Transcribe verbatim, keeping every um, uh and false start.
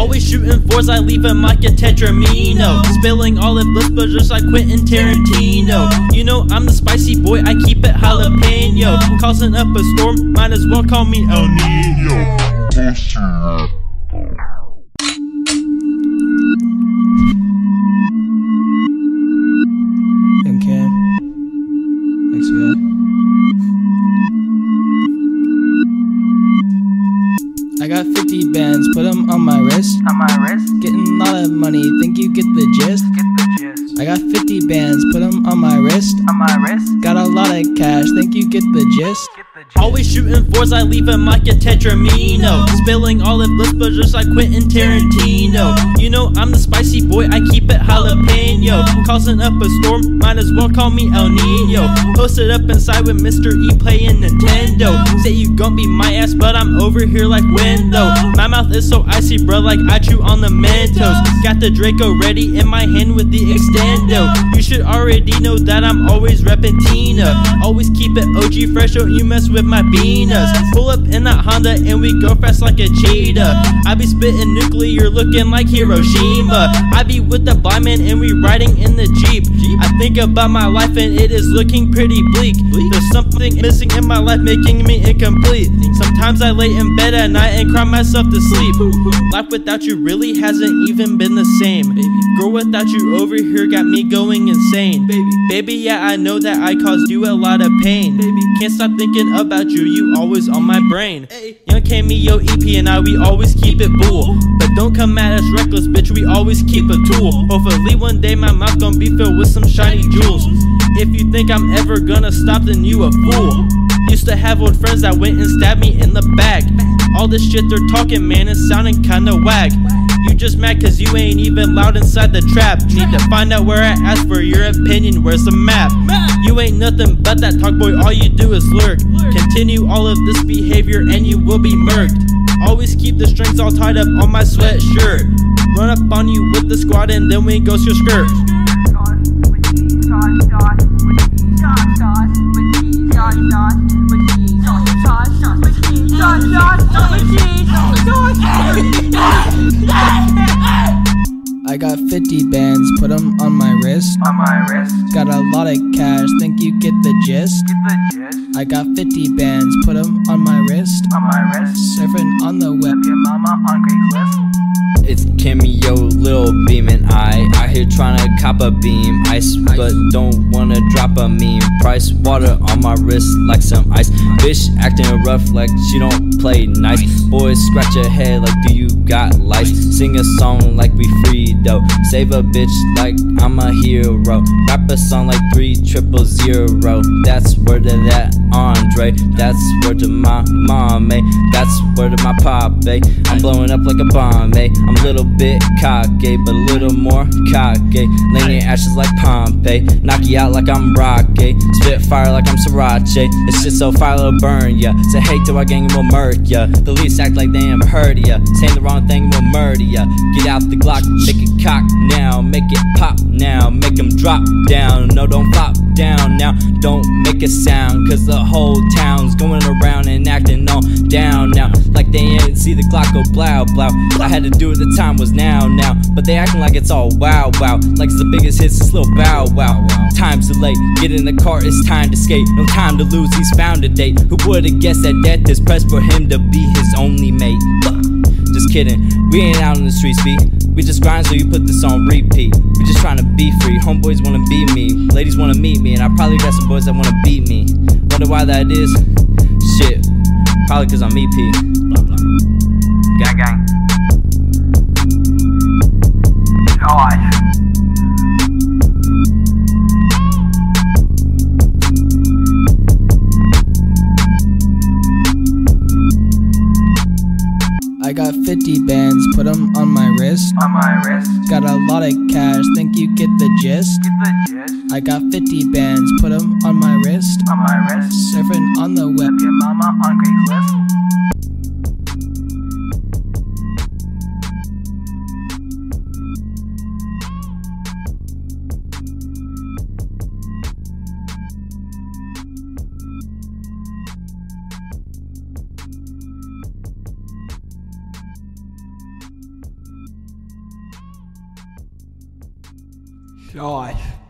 Always shooting fours, I leave him like a tetrimino. Spilling olive lips just like Quentin Tarantino. You know I'm the spicy boy, I keep it jalapeño. Causing up a storm, might as well call me El Niño. Cam, X V I. I got fifty bands, put them on my wrist. On my wrist. Getting a lot of money, think you get the gist? Get the gist. I got fifty bands, put them on my wrist. On my wrist. Got a lot of cash, think you get the gist? Get the gist. Always shooting fours, I leave him like a tetrimino. Spilling olive lips just like Quentin Tarantino. You know I'm the spicy boy, I keep it jalapeño. Causing up a storm, might as well call me El Niño. Posted up inside with Mister E playing Nintendo. Say you gon' be my ass, but I'm over here like window. My mouth is so icy, bro, like I chew on the Mentos. Got the Draco ready in my hand with the extendo. You should already know that I'm always reppin' Tina. Always keep it O G fresh, don't you mess with my beanas. Pull up in that Honda and we go fast like a cheetah. I be spitting nuclear looking like Hiroshima. I be with the blind man and we riding in the Jeep. I think about my life and it is looking pretty bleak. There's something missing in my life making me incomplete. Sometimes I lay in bed at night and cry myself to sleep. Life without you really hasn't even been the same. Girl, without you over here got me going insane. Baby, yeah, I know that I caused you a lot of pain. Can't stop thinking about you, you always on my brain. Young Cameo, E P and I, we always keep it bull. But don't come at us reckless, bitch, we always keep a tool. Hopefully one day my mouth gonna be filled with some shiny jewels. If you think I'm ever gonna stop, then you a fool. Used to have old friends that went and stabbed me in the back. All this shit they're talking, man, is sounding kinda whack. You just mad cause you ain't even loud inside the trap. Need to find out where I ask for your opinion, where's the map? You ain't nothing but that talk boy, all you do is lurk. Continue all of this behavior and you will be murked. Always keep the strings all tied up on my sweatshirt. Run up on you with the squad and then we go your skirt. I got fifty bands, put them on my wrist. On my wrist. Got a lot of cash, think you get the gist? Get the gist. I got fifty bands, put them on my wrist. On my wrist. Surfing on the web. Your mama on Craigslist. It's Cameo, Lil Bean, and I out here tryna cop a beam. Ice, but don't wanna drop a meme. Price water on my wrist like some ice. Bitch acting rough like she don't play nice. Boys scratch your head like do you got life? Sing a song like we free though. Save a bitch like I'm a hero. Rap a song like three triple zero. That's word to that Andre. That's word to my mom, eh? That's word to my pop, eh? I'm blowing up like a bomb, eh? I'm a little bit cocky, but a little more cocky. Laying your ashes like Pompeii. Knock you out like I'm Rocky. Spit fire like I'm Sriracha. It's just so fire it'll burn ya. Say hey to our gang and we'll murk ya. The least act like they ain't heard of ya. Saying the wrong thing and we'll murder ya. Get out the Glock, make it cock now. Make it pop now. Make them drop down. No, don't flop down now. Don't make a sound, cause the whole town's going around and acting all down now. Like they ain't see the Glock go blow blow. I had to do it, the time was now now. But they acting like it's all wow wow. Like it's the biggest hits, this little bow wow. Time's too late, get in the car, it's time to skate. No time to lose, he's found a date. Who would've guessed that death is pressed for him to be his only mate? Just kidding, we ain't out in the streets, B. We just grind so you put this on repeat. We just trying to be free, homeboys wanna be me. Ladies wanna meet me, and I probably got some boys that wanna beat me. Wonder why that is? Shit, probably cause I'm E P. Blah blah. Gang gang. Gosh. I got fifty bands, put them on my wrist. On my wrist. Got a lot of cash, think you get the gist? Get the gist. I got fifty bands, put them on my wrist. On my wrist. Surfing on the web. Your mama on Craigslist. Gosh.